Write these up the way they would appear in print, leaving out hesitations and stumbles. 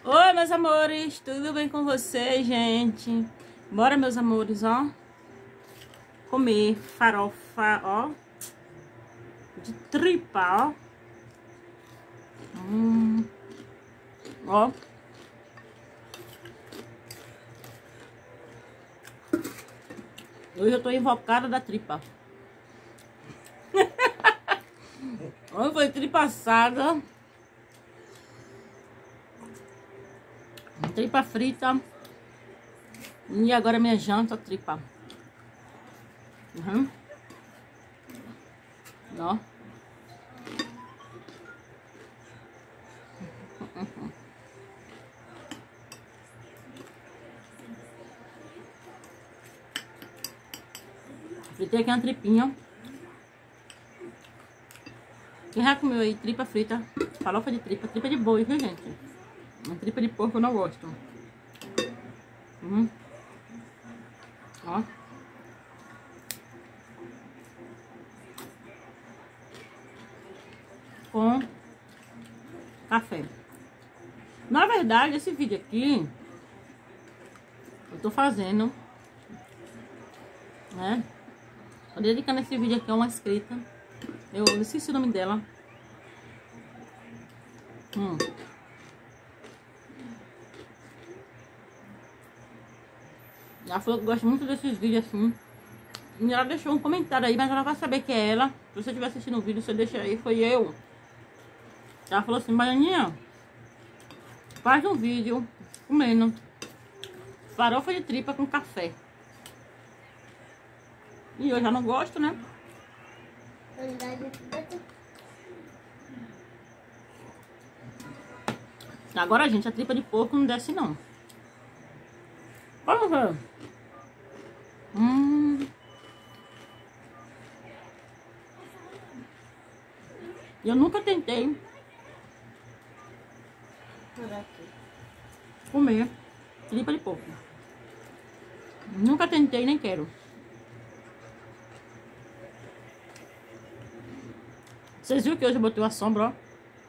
Oi, meus amores, tudo bem com vocês, gente? Bora, meus amores, ó, comer farofa, ó, de tripa, ó. Ó. Hoje eu tô invocada da tripa. Hoje foi tripa assada, tripa frita. E agora minha janta, tripa. Ó. Fritei aqui uma tripinha. Quem já comeu aí tripa frita, farofa de tripa, tripa de boi, viu, gente? Uma tripa de porco eu não gosto. Ó. Com café. Na verdade, esse vídeo aqui eu tô fazendo, né? Tô dedicando esse vídeo aqui a uma inscrita. Eu esqueci o nome dela. Ela falou que gosta muito desses vídeos assim. E ela deixou um comentário aí, mas ela vai saber que é ela. Se você estiver assistindo o vídeo, você deixa aí, foi eu. Ela falou assim, Baianinha, faz um vídeo comendo farofa de tripa com café. E eu já não gosto, né? Agora, gente, a tripa de porco não desce, não. Vamos ver. Eu nunca tentei comer tripa de porco. Nunca tentei, nem quero. Vocês viram que hoje eu botei uma sombra, ó?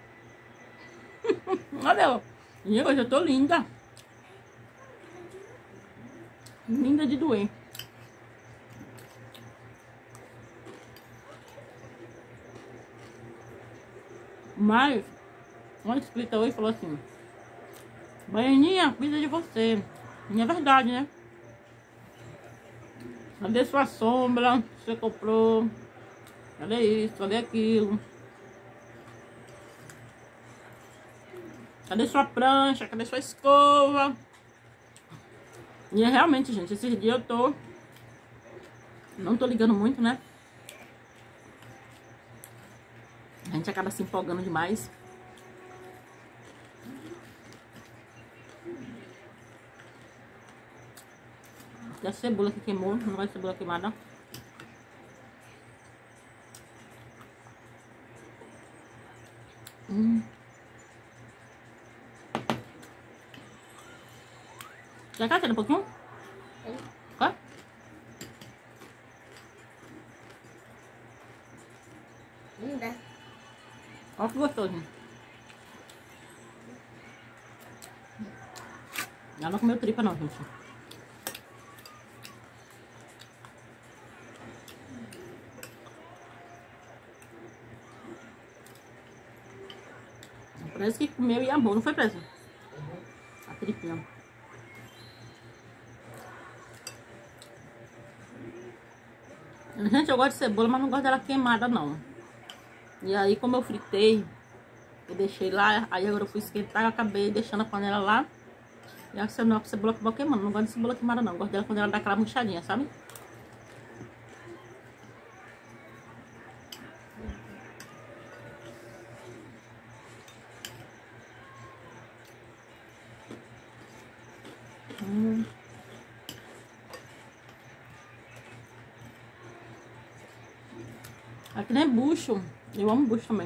Olha, ó. E hoje eu tô linda. Linda de doer. Mas uma inscrita hoje falou assim, Baianinha, cuida de você. E é verdade, né? Cadê sua sombra que você comprou? Cadê isso? Cadê aquilo? Cadê sua prancha? Cadê sua escova? E é realmente, gente, esses dias eu não tô ligando muito, né? A gente acaba se empolgando demais. E a cebola que queimou, não vai cebola queimada. Já quer um pouquinho? Quer? Linda. Olha que gostoso. Ela não comeu tripa não, gente. Parece que comeu e amou, não foi, presa? A tripinha. Gente, eu gosto de cebola, mas não gosto dela queimada, não. E aí, como eu fritei, eu deixei lá, aí agora eu fui esquentar, eu acabei deixando a panela lá. E a cebola acabou queimando. Não gosto de cebola queimada, não. Eu gosto dela quando ela dá aquela murchadinha, sabe? Aqui nem bucho. Eu amo bucho também.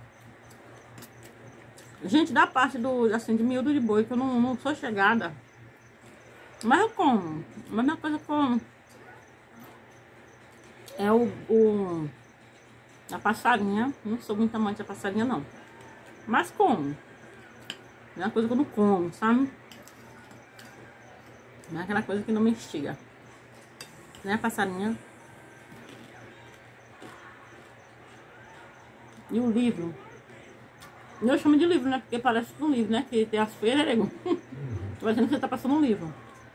Gente, da parte do, assim, de miúdo de boi, que eu não sou chegada. Mas eu como. Mas a mesma coisa que eu como é a passarinha. Não sou muito amante da passarinha, não. Mas como. Não é uma coisa que eu não como, sabe? Não é aquela coisa que não me instiga. Né, a passarinha? E o livro? Eu chamo de livro, né? Porque parece um livro, né? Que tem as folhas, né, nego? Parecendo que você tá passando um livro.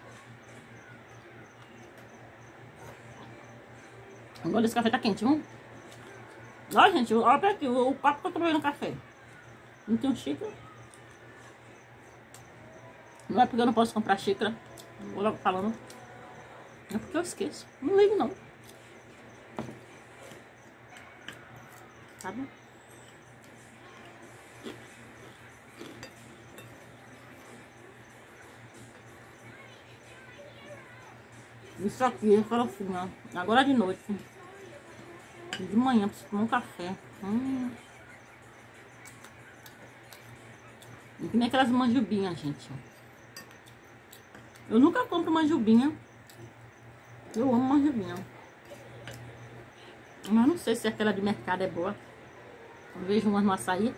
Agora esse café tá quente, viu? Olha, gente, olha pra aqui, o copo que eu tô bebendo café. Não tem um xícara. Não é porque eu não posso comprar xícara. Vou logo falando. É porque eu esqueço. Não ligo, não. Sabe? Isso aqui, eu falo assim, ó. Agora de noite. De manhã, preciso tomar um café. E que nem aquelas manjubinhas, gente. Eu nunca compro manjubinha. Eu amo manjubinha. Mas não sei se aquela de mercado é boa. Eu vejo umas no açaí.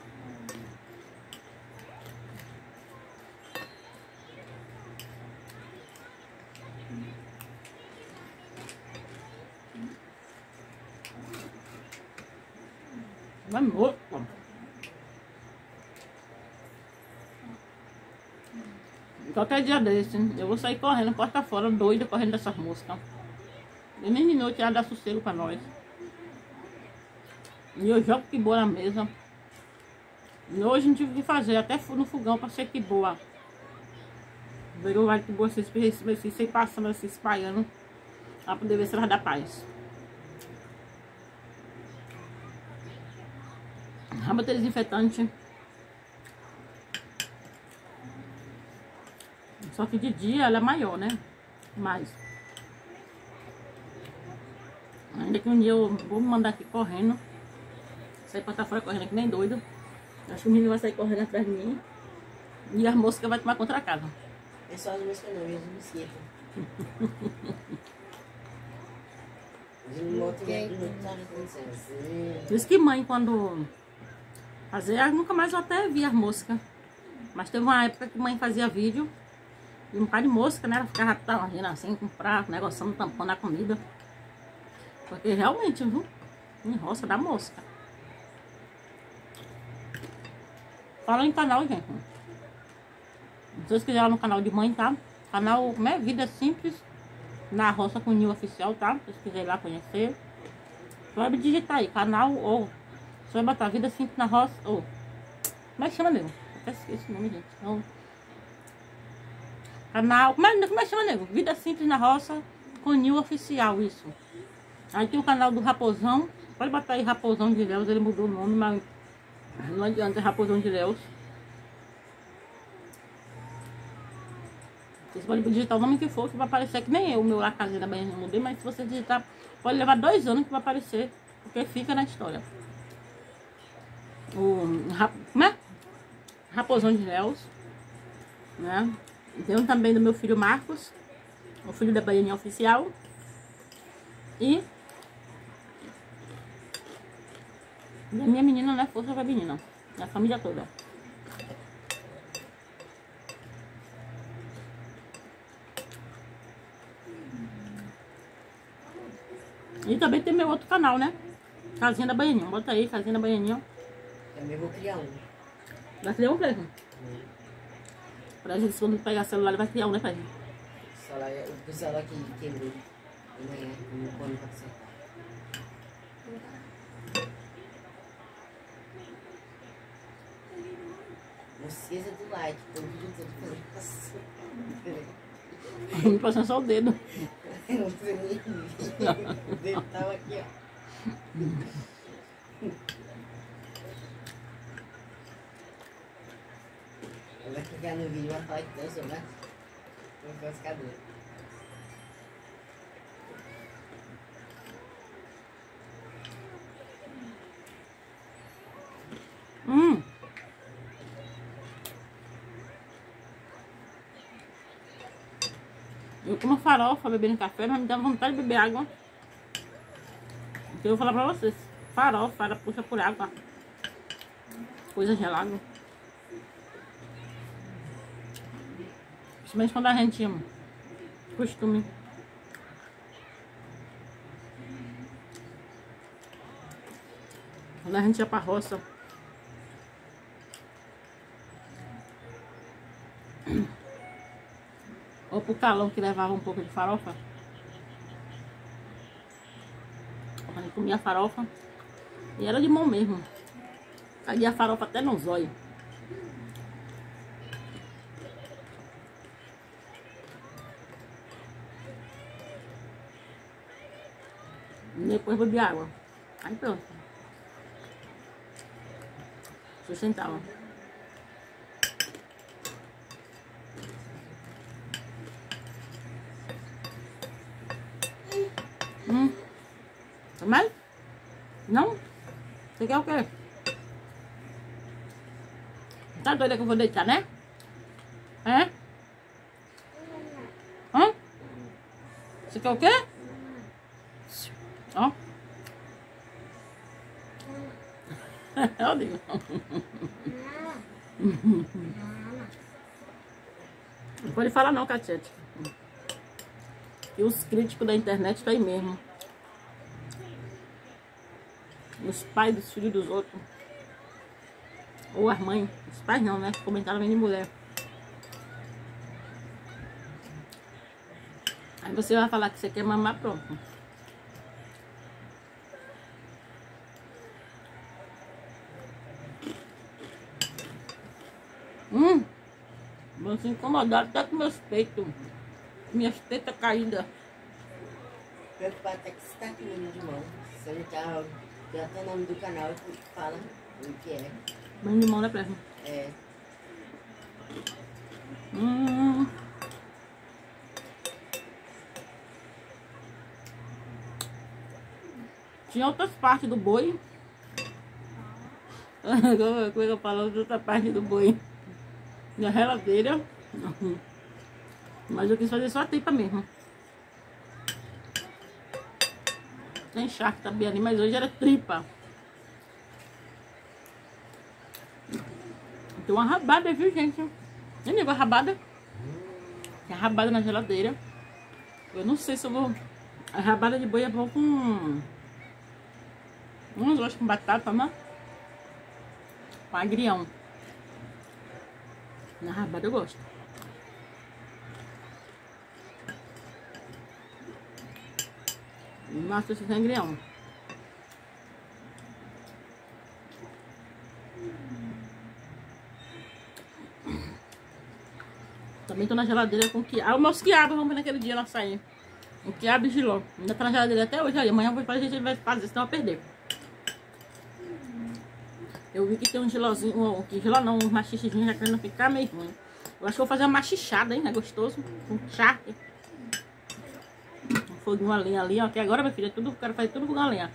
Vai morto. Qualquer dia desse, eu vou sair correndo, porta fora, doida, correndo dessas moscas. Eu nem minuto ela dá sossego pra nós. E eu jogo que boa na mesa. E hoje não tive que fazer, até no fogão pra ser que boa. Virou vai que boa, se passando, se espalhando. Pra poder ver se ela dá paz. Raba desinfetante. Só que de dia ela é maior, né? Mas ainda que um dia eu vou mandar aqui correndo. Sair pra estar fora correndo que nem doido. Acho que o menino vai sair correndo atrás de mim. E as moscas vai tomar contra a casa. É só as moscas não, e as mosquitas. Diz que mãe, quando fazia, nunca mais eu até vi as moscas. Mas teve uma época que mãe fazia vídeo. E um par de mosca, né? Ela ficava talvendo assim, com prato, negociando, tampando a comida. Porque realmente, viu? Em roça dá mosca. Fala em canal, gente. Se vocês quiserem no canal de mãe, tá? Canal, como é? Vida Simples na Roça com Nil Oficial, tá? Se vocês quiserem ir lá conhecer. Só vai digitar aí, canal ou... Só vai botar Vida Simples na Roça ou... Como é que chama, nego? Até esqueci o nome, gente. Então, canal... Como é que chama, nego? Vida Simples na Roça com Nil Oficial, isso. Aí tem o canal do Raposão. Pode botar aí Raposão de Léus, ele mudou o nome, mas não adianta, é Raposão de Léus. Vocês podem digitar o nome que for, que vai aparecer, que nem eu, o meu lá, Casinha da Bahia, não mudei, mas se você digitar, pode levar 2 anos que vai aparecer, porque fica na história. Como é? Raposão de Léus, né? Tem um também do meu filho Marcos, o filho da Baianinha Oficial. E da minha menina, né? Força pra menina. Da família toda. E também tem meu outro canal, né? Casinha da Baianinha. Bota aí, Casinha da Baianinha. Também vou criar um. Vai criar um presente. Pra gente, quando pegar celular, ele vai criar um, né, pai? O celular que quebrou. Amanhã, no pano pra consertar. Não esqueça do like, todo vídeo todo fazendo. Me passando só o dedo. Eu não sei nem ver. O dedo tava aqui, ó. Ela vai clicar no vídeo e vai falar que dançou, né? Vou ficar doido. Eu como farofa bebendo café, mas me dá vontade de beber água. Então eu vou falar pra vocês, farofa, ela puxa por água. Coisa gelada. Principalmente quando a gente costume. Quando a gente ia pra roça. Ou pro calão que levava um pouco de farofa. A gente comia farofa. E era de mão mesmo. Caía a farofa até no zóio. E depois bebi água. Aí pronto. Sustentava. Mais? Não? Você quer o quê? Tá doida que eu vou deitar, né? É? Hã? Você quer o quê? Ó. Eu digo. Não pode falar não, Catiete. E os críticos da internet estão aí mesmo. Os pais dos filhos dos outros. Ou as mães. Os pais não, né? Comentaram bem de mulher. Aí você vai falar que você quer mamar, pronto. Vou se incomodar até com meus peitos. Minhas tetas caídas. Preocupado até que você tá comendo de mão. Você não tá. Já tem o nome do canal e fala o que é. Banho de mão, né, Pressa? É. Tinha outras partes do boi. Como é que eu falo? Outra parte do boi. Na geladeira. Mas eu quis fazer só a tripa mesmo. Tem charque também ali, mas hoje era tripa. Tem uma rabada, viu, gente? Nem negócio rabada. Tem rabada na geladeira. Eu não sei se eu vou... A rabada de boi é bom com... Uns gostam com batata, né? Com agrião. Na rabada eu gosto. Nossa, esse sem agrião. Também tô na geladeira com quiabo. Ah, o meus quiabos, vamos ver naquele dia lá sair. O quiabo e giló. Ainda tá na geladeira até hoje. Aí amanhã eu vou fazer, a gente vai fazer, senão eu vou perder. Eu vi que tem um gilózinho, que giló não, um machichezinho já querendo ficar meio ruim. Eu acho que eu vou fazer uma machichada, hein? É gostoso. Com charque. Um foguinho a lenha ali, ó. Que agora, minha filha, tudo, quero fazer tudo com a lenha.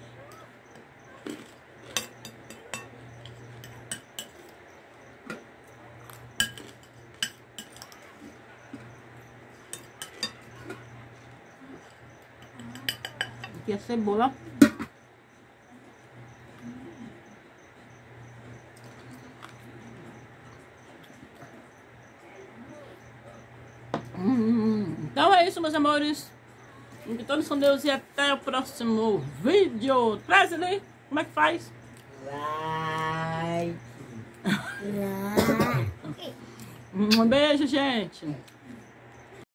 Aqui a cebola. Então é isso, meus amores. Que todos com Deus e até o próximo vídeo. Traz ali, como é que faz? Like. Um beijo, gente.